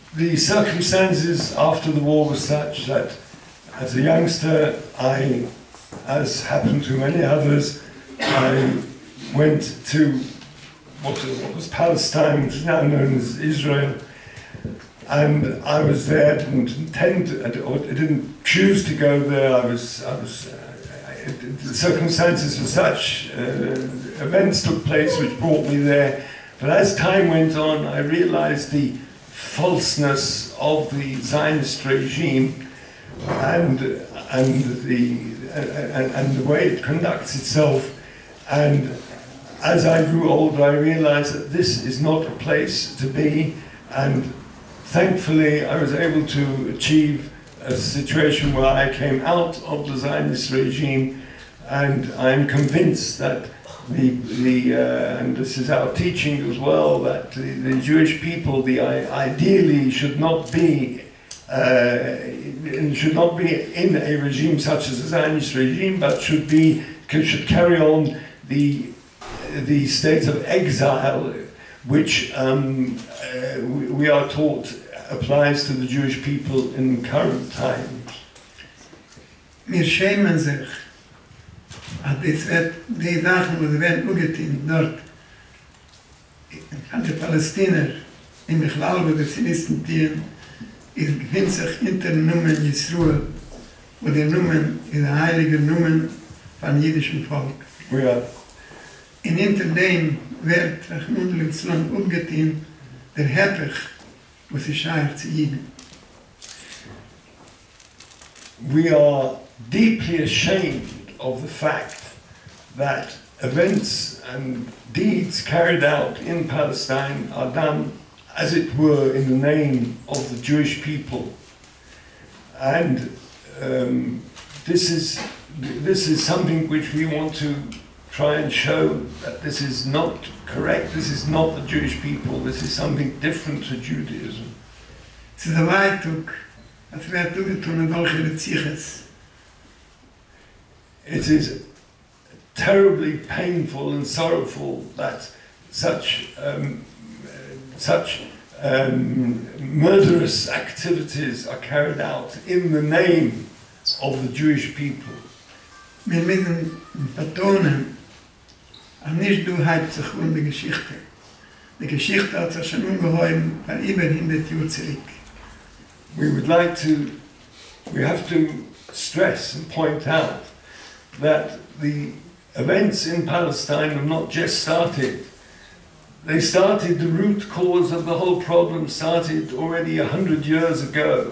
the circumstances after the war were such that as a youngster, as happened to many others, I went to what was Palestine, which is now known as Israel, and I was there. Didn't intend, or didn't choose to go there. The circumstances were such, events took place which brought me there. But as time went on, I realized the falseness of the Zionist regime and the way it conducts itself. And as I grew older, I realized that this is not a place to be. And thankfully, I was able to achieve a situation where I came out of the Zionist regime, and I'm convinced that and this is our teaching as well, that the Jewish people, ideally should not be in a regime such as the Zionist regime, but should carry on the state of exile, which we are taught applies to the Jewish people in current times. Wir schämen sich, die Sachen, die werden ungetan dort, an die Palästiner, in Michlal, wo die Zionisten dienen, befindet sich hinter den Numen Yisroel, wo die Numen, die heilige Numen vom jüdischen Volk. Ja. Und hinter dem wird Rachmundelsland umgetan, der Heppich, wo sie schreibt zu ihnen. We are deeply ashamed of the fact that events and deeds carried out in Palestine are done, as it were, in the name of the Jewish people. And this is something which we want to try and show that this is not correct, this is not the Jewish people, this is something different to Judaism. Zu der Weitung, als wir tun solche Beziches. It is terribly painful and sorrowful that such murderous activities are carried out in the name of the Jewish people. Wir müssen betonen, nicht du halb sich die Geschichte. Die Geschichte hat sich schon ungeheuer von über 100 Jahren zurück. We have to stress and point out that the events in Palestine have not just started. They started, the root cause of the whole problem started already 100 years ago.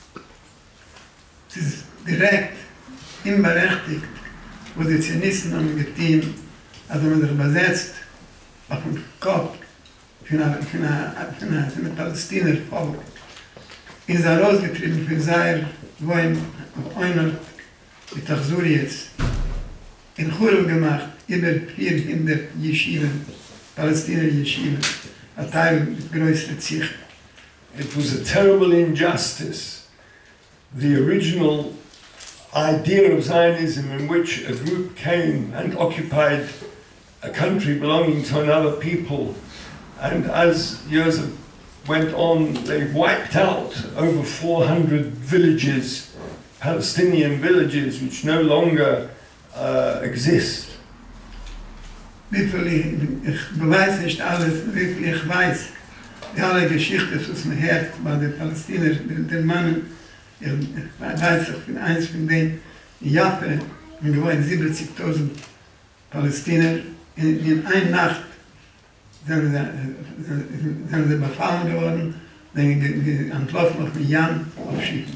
Es ist direkt, unberechtigt, wo die Zionisten haben getan, also man sich besetzt auf den Kopf von einem Palästiner Volk. Ist rausgetrieben für seine Wohin auf einer die Tachsuriets. In Churel gemacht, über 400 Yeshiven, Palästina Yeshiven, ein Teil mit größeren Zicht. It was a terrible injustice. The original idea of Zionism, in which a group came and occupied a country belonging to another people, and as years went on, they wiped out over 400 villages, Palestinian villages, which no longer exist. Ich weiß nicht alles, wie viel ich weiß. Die alle Geschichte, was man hört bei den Palästinern, den Mannen, ich weiß auch von eins von denen, in Japan, in gewohnt 70.000 Palästiner, in einer Nacht sind sie befallen geworden, sind entlaufen auf den Jan auf Schiffen.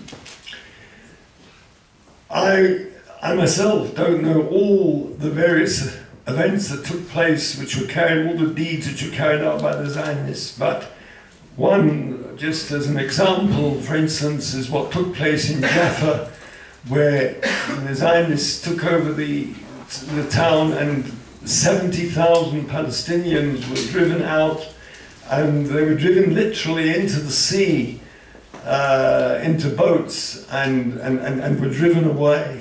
I myself don't know all the various events that took place, all the deeds which were carried out by the Zionists, but one, just as an example, for instance, is what took place in Jaffa, where the Zionists took over the town and 70,000 Palestinians were driven out, and they were driven literally into the sea, into boats, and were driven away.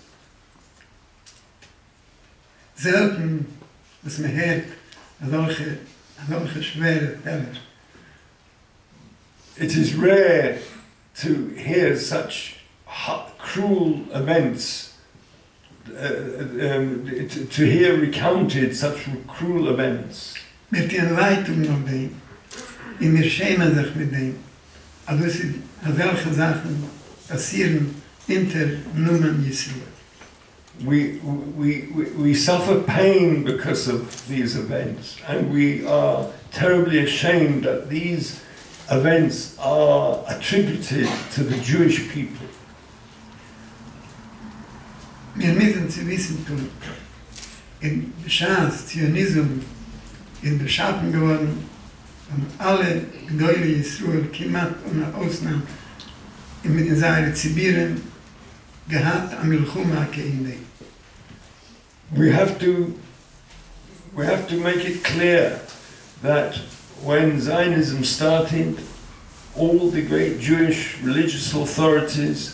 Selten, was man hört, solche schwere Fälle. it is rare to hear such cruel events, to hear recounted such cruel events. Wir tun Leitung noch dem, und wir schämen sich mit dem. Aber solche Sachen passieren hinter Nummern Jesu. We suffer pain because of these events, and we are terribly ashamed that these events are attributed to the Jewish people. Wir müssen zu wissen tun, in Schas, Zionism, ist beschaffen geworden, und alle Gdeuele Yisroel, Kimat ohne Ausnahme, mit den Seire Zibiren, gehabt am Milchuma Keinde. We have to make it clear that when Zionism started, all the great Jewish religious authorities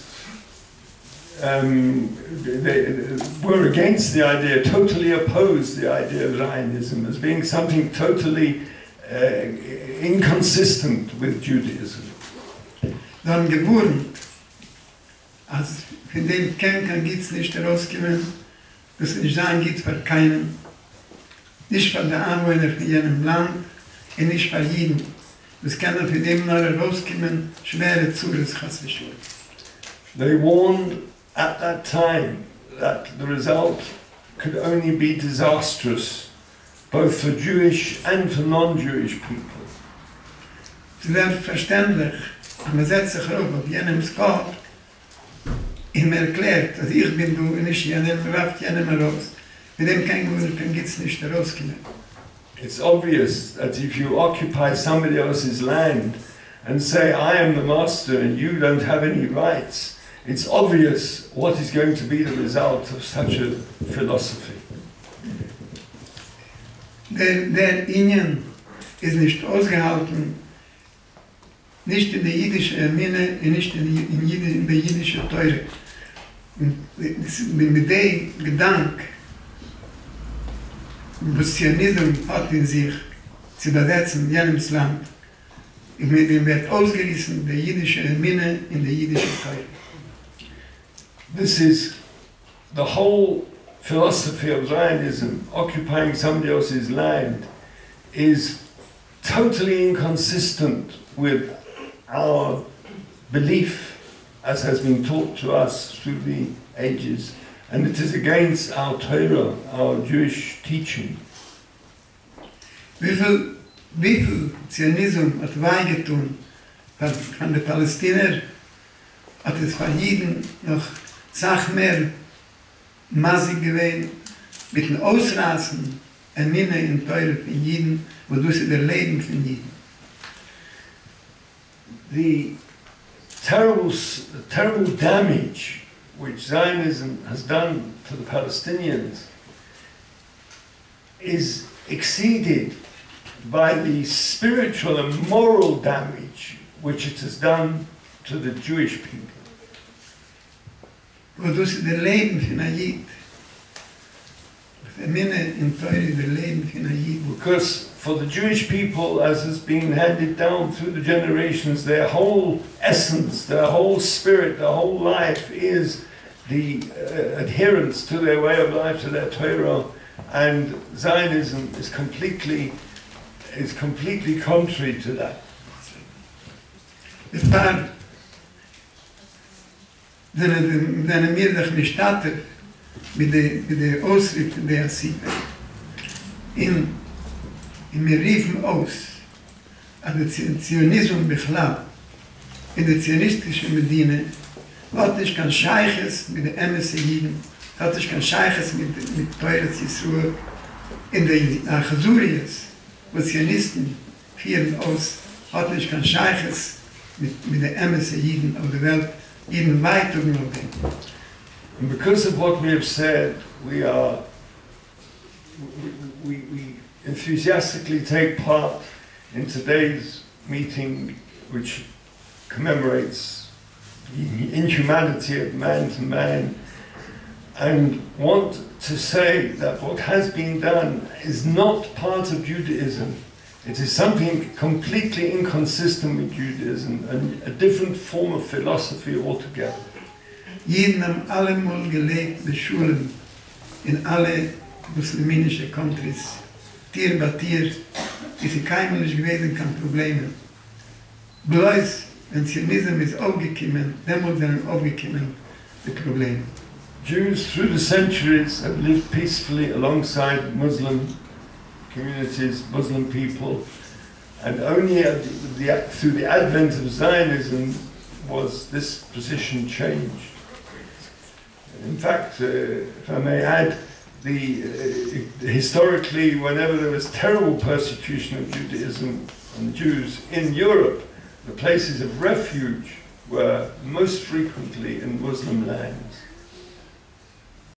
they were against the idea, totally opposed the idea of Zionism as being something totally inconsistent with Judaism. Dann geboren, als von dem Kämpfer gibt es nicht herausgekommen, dass es nicht sein gibt für keinen, nicht für die Anwohner von jenem Land und nicht für jeden. Das kann für dem noch herauskommen, schwere Zures. They warned at that time that the result could only be disastrous, both for Jewish and for non-Jewish people. Selbstverständlich, man setzt sich auf jenem Skop, und mir erklärt, dass ich bin du, und ich jenem raft jenem raus. Mit dem kann geht's nicht herauskommen. It's obvious that if you occupy somebody else's land and say, I am the master and you don't have any rights, it's obvious what is going to be the result of such a philosophy. Der Ingen ist nicht ausgehalten, nicht in der jüdischen Minne und nicht in der jüdischen Teure. Mit dem Gedanke, was Zionism hat in sich, zu besetzen in jenem Land, wird ausgerissen der jüdische Minne in der jüdischen Teure. This is the whole philosophy of Zionism. Occupying somebody else's land is totally inconsistent with our belief as has been taught to us through the ages, and it is against our Torah, our Jewish teaching. Wie viel Zionism hat weigetun von den Palästinern, hat es von Jeden noch Sach mehr massig gewesen mit den Ausrasen und Minne in Teure von Jeden, wodurch sie der Leben von Jeden. The terrible damage which Zionism has done to the Palestinians is exceeded by the spiritual and moral damage which it has done to the Jewish people. Wodurch sie der Leben von Jeden, der Minne in Teure der Leben von Jeden. Because for the Jewish people, as has been handed down through the generations, their whole essence, their whole spirit, their whole life is the adherence to their way of life, to their Torah, and Zionism is completely contrary to that. Dann mir doch nicht statt mit der Ausritt der Siebe. In mir riefen aus, an der Zionismus bechlab, in der zionistischen Medine, hat ich kein Scheiches mit der Emesse Jiden, hat ich kein Scheiches mit Teure Zisruhe, in der Achazurias, wo Zionisten führen aus, hat ich kein Scheiches mit der Emesse Jiden auf der Welt, even weiter noch dem. And because of what we have said, we enthusiastically take part in today's meeting, which commemorates the inhumanity of man to man, and want to say that what has been done is not part of Judaism. It is something completely inconsistent with Judaism and a different form of philosophy altogether. Jeden haben allemal gelebt, die Schulen in alle muslimische countries. Tier bei Tier ist sie keinmal nicht gewesen, kein Problem. Bloß, wenn Zionism ist aufgekommen, damals sind aufgekommen die Probleme. Jews through the centuries have lived peacefully alongside Muslim communities, Muslim people, and only through the advent of Zionism was this position changed. In fact, if I may add, historically, whenever there was terrible persecution of Judaism and Jews in Europe, the places of refuge were most frequently in Muslim lands.